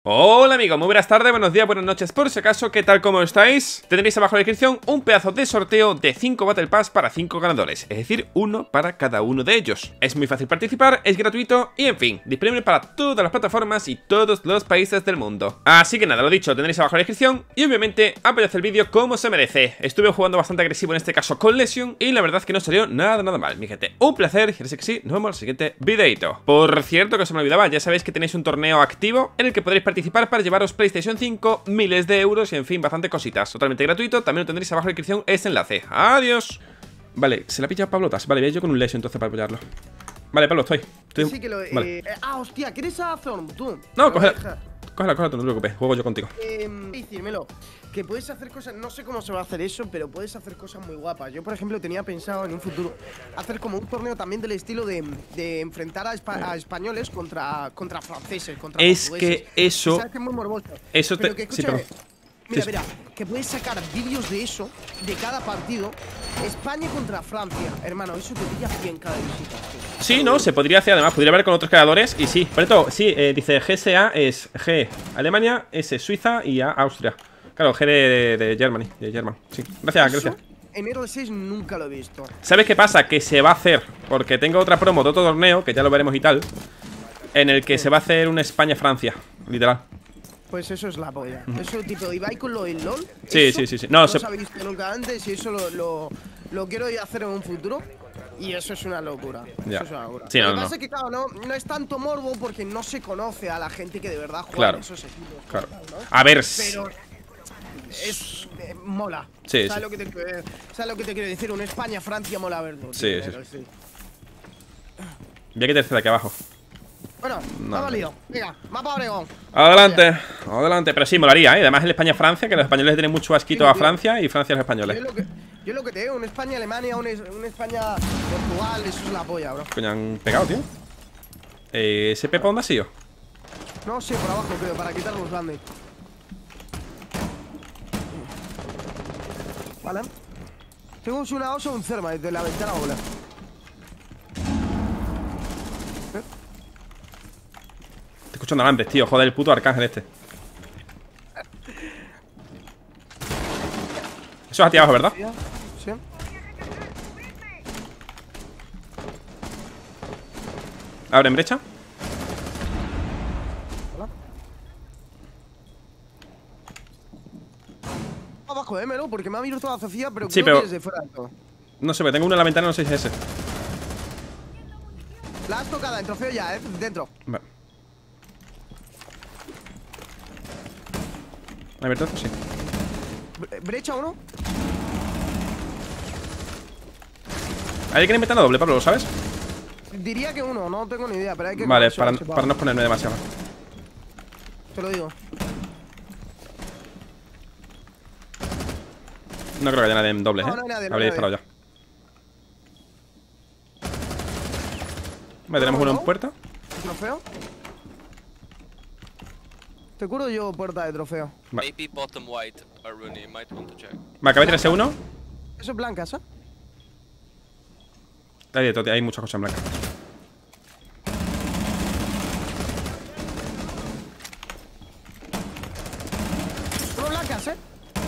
Hola amigos, muy buenas tardes, buenos días, buenas noches por si acaso, ¿qué tal? ¿Cómo estáis? Tendréis abajo en la descripción un pedazo de sorteo de 5 Battle Pass para 5 ganadores, es decir, uno para cada uno de ellos. Es muy fácil participar, es gratuito y en fin, disponible para todas las plataformas y todos los países del mundo. Así que nada, lo dicho, tendréis abajo en la descripción y obviamente apoyad el vídeo como se merece. Estuve jugando bastante agresivo en este caso con Lesion y la verdad es que no salió nada mal, mi gente. Un placer, y ahora sí que sí, nos vemos en el siguiente videito. Por cierto, que se me olvidaba, ya sabéis que tenéis un torneo activo en el que podréis participar para llevaros PlayStation 5, miles de euros y en fin, bastante cositas. Totalmente gratuito, también lo tendréis abajo en la descripción ese enlace. Adiós. Vale, se la ha pillado Pablotas. Vale, voy yo con un Lesion entonces para apoyarlo. Vale, Pablo, estoy. Sí que lo... Vale. hostia, ¿quieres a Zorn, tú? No, cógela, tú, no te preocupes, juego yo contigo. Decírmelo, que puedes hacer cosas, no sé cómo se va a hacer eso, pero puedes hacer cosas muy guapas. Yo, por ejemplo, tenía pensado en un futuro hacer como un torneo también del estilo de enfrentar a españoles contra franceses, contra es portugueses. que eso... ¿Sabes que es muy morboso? Eso pero te... que, escúchame, sí, mira, que puedes sacar vídeos de eso, de cada partido. España contra Francia, hermano, eso te pilla 100 cada visita, tío. Sí, no, se podría hacer además, podría haber con otros creadores. Y sí, por esto, sí, dice GSA es G Alemania, S Suiza y A Austria. Claro, G de Germany, sí, gracias. En RL6 nunca lo he visto. ¿Sabes qué pasa? Que se va a hacer, porque tengo otra promo de otro torneo, que ya lo veremos y tal, en el que se va a hacer un España-Francia, literal. Pues eso es la polla. Eso tipo, Ibai con lo del LOL. Sí. No, no se ha visto nunca antes y eso lo quiero hacer en un futuro. Y eso es una locura. Ya. Eso es una locura. Sí, lo que pasa es que, claro, no es tanto morbo porque no se conoce a la gente que de verdad juega claro. en esos equipos. Claro. Tal, ¿no? A ver. Pero es mola. Sí, ¿Sabes lo que te quiero decir? Un España-Francia mola verlo. Sí. Voy a quitarte de aquí abajo. Bueno, ha valido. Venga, mapa Oregón. Adelante, pero sí, molaría, ¿eh? Además el España-Francia, que los españoles tienen mucho asquito a Francia y Francia a los españoles. Yo lo que te digo, un España-Alemania, un España-Portugal, eso es la polla, bro. Coño, han pegado, tío. ¿Ese Pepa dónde ha sido? No sé, por abajo creo, para quitar los band-aids. Vale. Tengo una osa o un cerma desde la ventana bola. Estoy escuchando alambres, tío. Joder, el puto arcángel este. Eso es a ti abajo, ¿verdad? Sí. Abren brecha. Hola. Abajo, Melo, porque me ha abierto la Sofía, pero sí, creo que es de fuera de todo. No sé, pero tengo uno en la ventana, no sé si es ese. La has tocado en trofeo ya, dentro. Vale. ¿Ha abierto esto? Sí. ¿Brecha uno? Hay que ir en ventana doble, Pablo, ¿lo sabes? Diría que uno, no tengo ni idea, pero hay que... Vale, para no exponerme demasiado. Te lo digo. No creo que haya nadie en dobles, No, no hay nadie, Habría disparado ya. Vale, tenemos uno en puerta. ¿Trofeo? Te curo yo puerta de trofeo. Vale, Maybe bottom white, Rooney might want to check. vale, acabé de tirarse uno. Eso es blancas, ¿eh? Hay muchas cosas en blanca. Solo blancas, ¿eh?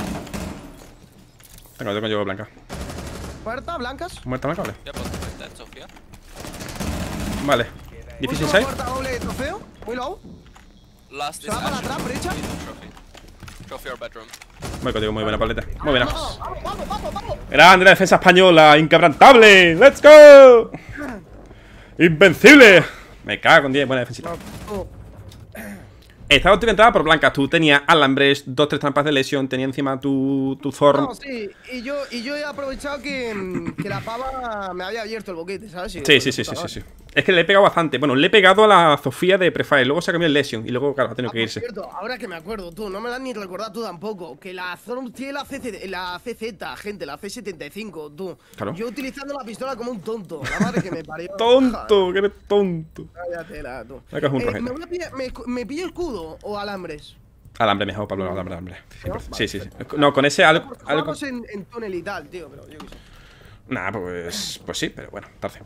Tengo yo blanca. Puerta, blancas. Muerta blanca, vale. Yeah, bottom right, that's Sofia. Vale. Difícil Última 6. puerta doble de trofeo. Muy low. Last ¿Se is va para Ash. atrás, brecha? Trophy or bedroom. Voy contigo, muy buena, Pableta. Muy buena. Vamos. Grande la defensa española, inquebrantable. ¡Let's go! ¡Invencible! Me cago en 10, buena defensita. Estaba tú que entraba por blancas. Tú tenías alambres, 2-3 trampas de lesión. Tenía encima tu Zorn. No, sí, y yo he aprovechado que la pava me había abierto el boquete, ¿sabes? Sí. Es que le he pegado bastante. Bueno, le he pegado a la Sofía de Prefire. Luego se ha cambiado el Lesion. Y luego, claro, ha tenido que irse. Por cierto, ahora que me acuerdo, tú, no me la has ni recordado tú tampoco. Que la Zorn tiene la CZ, gente, la C75, tú. Claro. Yo utilizando la pistola como un tonto. La madre que me parió. ¡Tonto! ¡Que eres tonto! Cállate, tú. Me cago en un rojete. ¿Me pillo escudo o alambres? Alambre mejor, Pablo, alambre. ¿No? Sí. No, con ese algo. Vamos en túnel y tal, tío, pero yo qué sé. Nah, pues sí, pero bueno, tarde.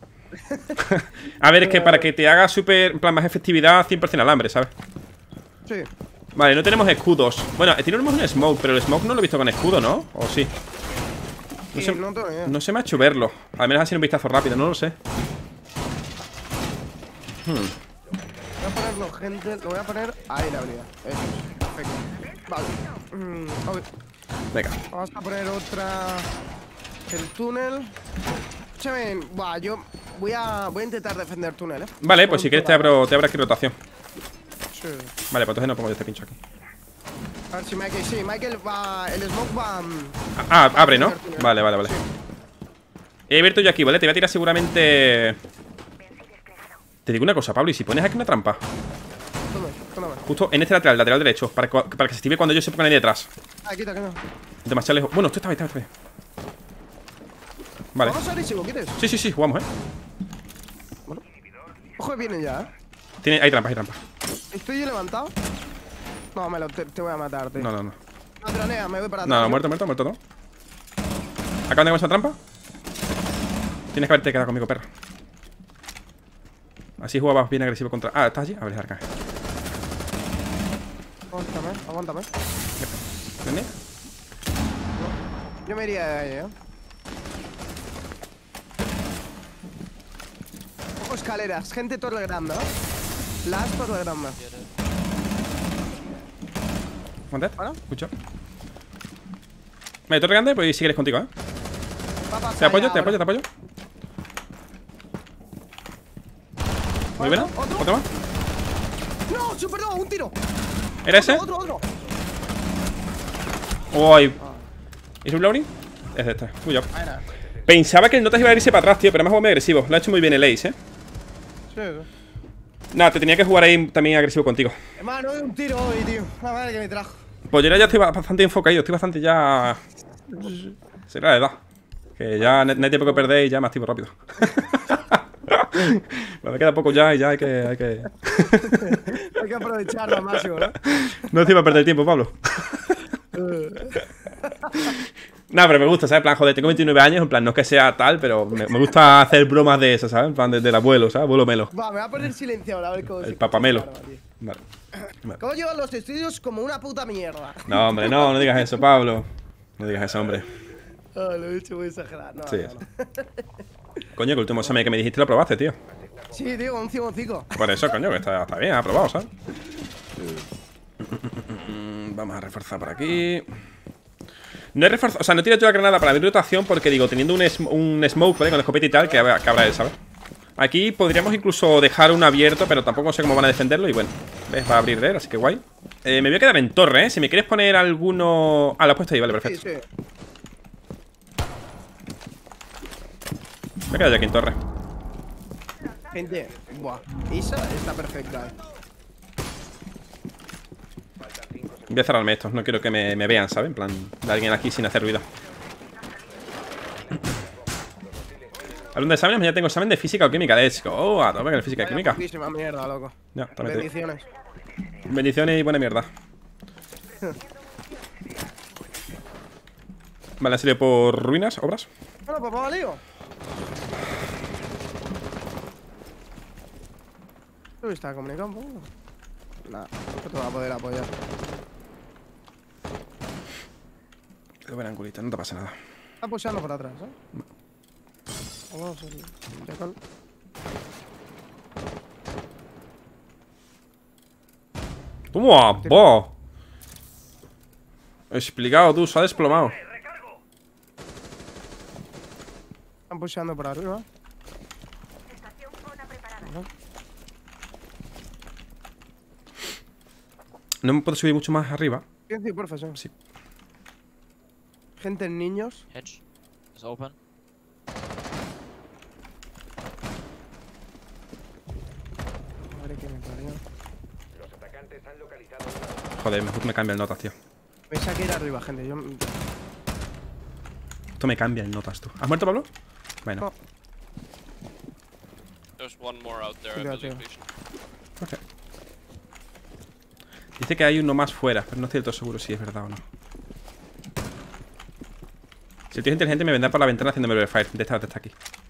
A ver, es que para que te haga súper, en plan, más efectividad, 100% alambre, ¿sabes? Sí. Vale, no tenemos escudos. Bueno, tenemos un smoke, pero el smoke no lo he visto con escudo, ¿no? ¿O sí? No se me ha hecho verlo. Al menos así un vistazo rápido, no lo sé. Voy a ponerlo, gente. Lo voy a poner ahí la habilidad. Eso es. Perfecto. Vale. Ok. Venga. Vamos a poner otra. El túnel. Escúchame. Buah, yo voy a intentar defender el túnel, Vale, pues si quieres te abro aquí rotación. Sí. Vale, pues entonces no pongo yo este pincho aquí. A ver si Michael. Sí, Michael va. El smoke va. Ah, abre, ¿no? túnel. Vale. Sí. He abierto yo aquí, ¿vale? Te voy a tirar seguramente. Te digo una cosa, Pablo, ¿y si pones aquí una trampa? Toma. Justo en este lateral derecho, para que se active cuando ellos se pongan ahí detrás. Ah, quita. Demasiado lejos. Bueno, esto está bien. Vale. Vamos a agresivo, ¿quieres? Sí, jugamos, Bueno. Ojo que vienen ya, Hay trampas. Estoy yo levantado. No, te voy a matar, tío. No. No, tronea, me voy para atrás. No, muerto, ¿no? ¿Acaban de comer esa trampa? Tienes que haberte quedado conmigo, perro. Así jugabas bien agresivo contra... Ah, ¿estás allí? A ver, Arcángel. Aguántame. ¿Vende? Yo me iría de ahí, Ojo, escaleras, gente torre grande, Las torre grande. ¿Monter? ¿Para? Escucho. Vale, torre grande, pues si quieres contigo, Te apoyo. Muy bien. ¿Otro más? ¡No! ¡Superdó! ¡Un tiro! ¿Era ese? ¡Otro! Uy. ¿Y su loading? Es este. Muy bien. Pensaba que el Notas iba a irse para atrás, tío, pero me ha jugado muy agresivo. Lo ha hecho muy bien el Ace, Sí. Nada, te tenía que jugar ahí también agresivo contigo. Hermano, un tiro hoy, tío. La madre que me trajo. Pues yo ya estoy bastante enfocado, estoy bastante ya... Será la edad. Que ya no hay tiempo que perder y ya me activo rápido. Me queda poco ya y ya hay que... Hay que aprovecharlo al máximo, ¿no? No estoy para perder tiempo, Pablo. No, pero me gusta, ¿sabes? En plan, joder, tengo 29 años, en plan, no es que sea tal, pero me gusta hacer bromas de esas, ¿sabes? En plan, del abuelo, ¿sabes? Abuelo Melo. Va, me voy a poner silenciado, a ver cómo El papamelo. Vale. ¿Cómo llevan los estudios? Como una puta mierda. No, hombre, no digas eso, Pablo. No digas eso, hombre. Lo he dicho muy exagerado. No, Sí. no. Coño, que el último examen que me dijiste lo probaste, tío. Sí, tío, un 5. Por eso, coño, que está bien, ha probado, ¿sabes? Vamos a reforzar por aquí. No he reforzado, o sea, no he tirado yo la granada para abrir rotación porque digo, teniendo un smoke, ¿vale? Con la escopeta y tal, que habrá él, ¿sabes? Aquí podríamos incluso dejar uno abierto, pero tampoco sé cómo van a defenderlo. Y bueno, ¿ves? Va a abrir de él, así que guay. Me voy a quedar en torre, ¿eh? Si me quieres poner alguno... Ah, lo has puesto ahí, vale, perfecto. Sí. Me he quedado yo aquí en torre. Gente, buah. Isa está perfecta, Voy a cerrarme estos, no quiero que me vean, ¿sabes? En plan, de alguien aquí sin hacer ruido. Hablando de exámenes, ya tengo examen de física o química. Let's go. Oh, a tope con el física y química. Poquísima mierda, loco. Ya, también te digo. Bendiciones. Bendiciones y buena mierda. Vale, en serio, por ruinas, obras. Bueno, pues vamos, lío. ¿Tú estás comunicado un poco? Nada, no te va a poder apoyar. Qué buen angulito, no te pasa nada. Está pusheando por atrás, Vamos a Jackal. ¡Toma! ¡Bo! Explicado tú, se ha desplomado. Están pusheando por arriba. No me puedo subir mucho más arriba. Sí, porfa, sí. Sí. Gente en niños. Hedge is open. Madre que me parió. Joder, mejor me cambia el notas, tío. Pensaba que ir arriba, gente. Yo... Esto me cambia el notas, tú. ¿Has muerto, Pablo? Bueno. No. There's one more out there, I Yeah, believe. tío. Ok. Dice que hay uno más fuera, pero no estoy del todo seguro si es verdad o no. Si el tío es inteligente me vendrá por la ventana haciéndome el fire. De esta aquí.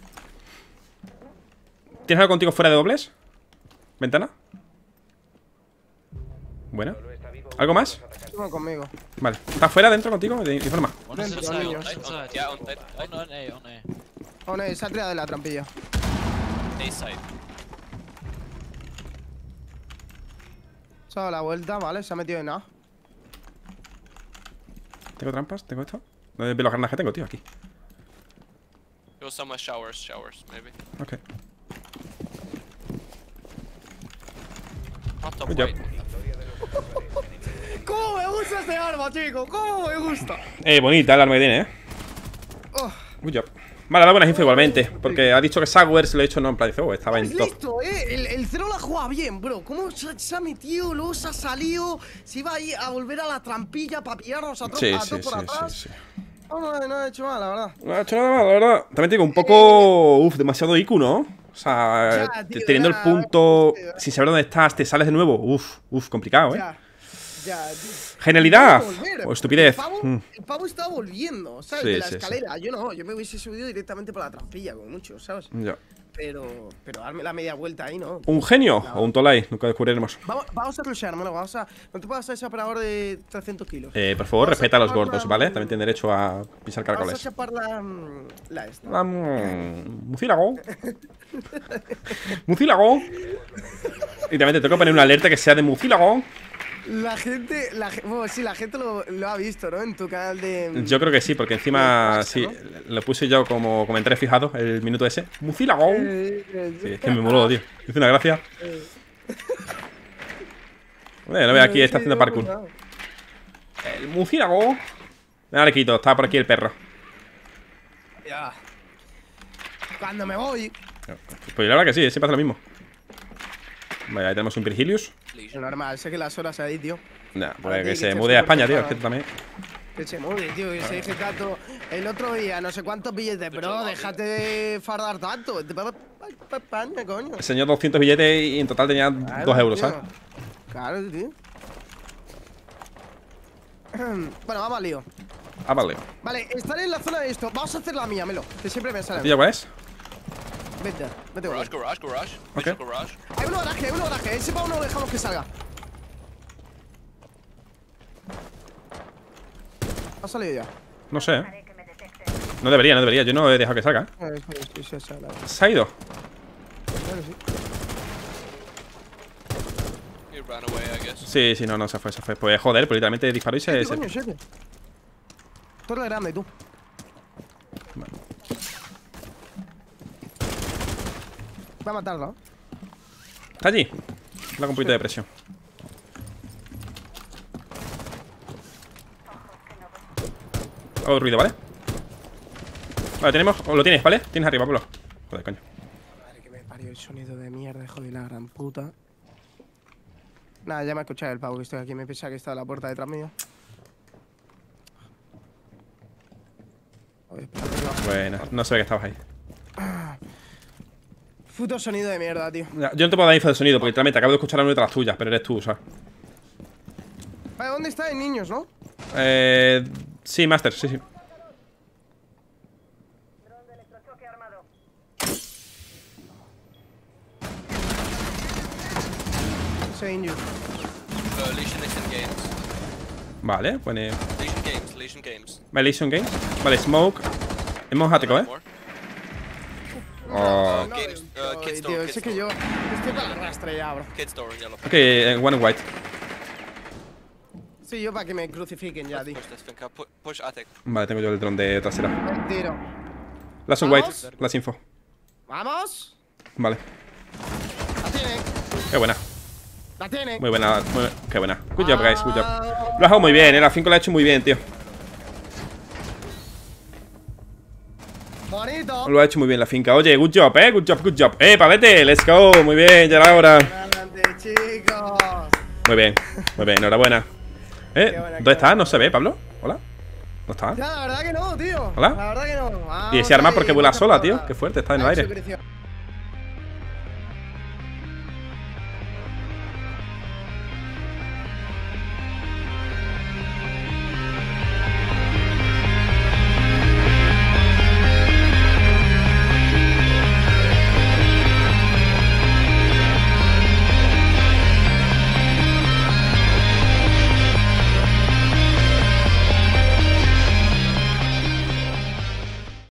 ¿Tienes algo contigo fuera de dobles? ¿Ventana? Buena. ¿Algo más? Uno conmigo. Vale. ¿Estás fuera, dentro contigo? Informa. One is Dentro, inside, niños. inside. Yeah, on side. On A, on A. Oh, no, se ha tirado de la trampilla. A side. Se ha dado la vuelta, vale, se ha metido en A. ¿Tengo trampas? ¿Tengo esto? No veo las granadas que tengo, tío, aquí. Go somewhere showers, maybe. Ok. Not top Good job. right. ¿Cómo me gusta este arma, chico? ¿Cómo me gusta? Bonita el arma que tiene, Oh, Good job. Vale, da buenas info igualmente. Porque ha dicho que Sour se lo he hecho, no, en plan, dice, estaba es en top. listo, El cero la juega bien, bro. ¿Cómo se ha metido? Luego se ha salido. Se iba ahí a volver a la trampilla para pillarnos a todos Sí, por atrás. sí. No ha hecho mal, la verdad. No ha hecho nada mal, la verdad. También te digo, un poco. Demasiado IQ, ¿no? O sea, Ya, tío, teniendo ya, el punto, tío. sin saber dónde estás, te sales de nuevo. Complicado, ¿eh? Ya, tío. Genialidad Volver. o estupidez. El pavo estaba volviendo, ¿sabes? Sí, de la sí, escalera. Yo no, yo me hubiese subido directamente por la trampilla, como mucho, ¿sabes? Ya. Pero darme la media vuelta ahí, ¿no? ¿Un genio o un Tolai? Nunca descubriremos. Vamos a rushear, hermano. No te puedas ese operador de 300 kilos. Por favor, Vamos a respeta a los chapar gordos, la- ¿vale? También tienen derecho a pisar Vamos a caracoles. chapar la esta. Mucílago. Mucílago. Y también te tengo que poner una alerta que sea de mucílago. Bueno, sí, la gente lo ha visto, ¿no? En tu canal de... Yo creo que sí, porque encima de sí, ¿no? lo puse yo como comentario fijado el minuto ese. Mucílago. Sí, es que me moló, tío. Hice una gracia. Bueno, lo veo aquí, está haciendo parkour. El murciélago. Ahora le quito, está por aquí el perro. Ya. Cuando me voy... Pues la verdad que sí, siempre hace lo mismo. Vale, ahí tenemos un Virgilius. Es normal, sé que las horas ahí, tío. Nah, Para pues ti, que que se estés mude a súper España, tío. Es preparado. que tú también. Que se mueve, tío. Que se deje tanto... El otro día, no sé cuántos billetes, bro. Déjate de fardar tanto. Vete para España, coño. Enseñó 200 billetes y en total tenía Claro, 2 euros, tío. ¿sabes? Claro, tío. Bueno, vamos al lío. Ah, vale. Vale, estaré en la zona de esto. Vamos a hacer la mía, Melo. Que siempre me sale. ¿Tío cuál es? Vete, vete, Garage, güey. garage. Ok. Visual garage. Hay uno garaje. Ese pavo no lo dejamos que salga. Ha salido ya. No sé, ¿eh? No debería. Yo no he dejado que salga, ¿eh? Sí, sale. ¿Se ha ido? Claro, sí. He ran away, I guess. Sí, no, se fue. Pues joder, pues literalmente disparó y se... Siete, coño, 7. Torre grande, tú. Va a matarlo, ¿no? Está allí. Da con un poquito de presión. Hago ruido, ¿vale? Vale, tenemos... O lo tienes, ¿vale? Tienes arriba, Pablo. Joder, coño. Madre que me parió el sonido de mierda, hijo de la gran puta. Nada, ya me ha escuchado el pavo que estoy aquí. Me piensa que está a la puerta detrás mío. Oye, espérate, que bajo. Bueno, no se ve que estabas ahí. Puto sonido de mierda, tío. Ya, yo no te puedo dar info de sonido porque literalmente acabo de escuchar una de las tuyas, pero eres tú, ¿sabes? Vale, ¿dónde está? En niños, ¿no? Sí, Master, sí. Ese injured. Legion Games. Vale, pone... Legion Games. Vale, Legion Games. Vale, Smoke. Hemos ático, ¿eh? More. Oh. Games, Kid Tío, Store, es que yo estoy para el rastre ya, bro. Kid Store in yellow. Ok, one white. Sí, yo para que me crucifiquen ya, tío. Push this thing up. Push attic. Vale, tengo yo el dron de trasera. El tiro. Las on white, ¿Vamos? las info. ¡Vamos! Vale. La tiene. Qué buena. La tiene. Muy buena, qué buena. Good job, guys, good job. Lo has dejado muy bien, la 5 lo ha hecho muy bien, tío. Bonito. Lo ha hecho muy bien la finca. Oye, good job, good job. Pavete, let's go. Muy bien, ya era hora. Grande, chicos. Muy bien, enhorabuena. ¿Dónde está? ¿No se ve, Pablo? ¿Hola? ¿No está? Ya, la verdad que no, tío. ¿Hola? La verdad que no. Y ese arma porque vuela sola, tío. Qué fuerte, está en el aire. Creció.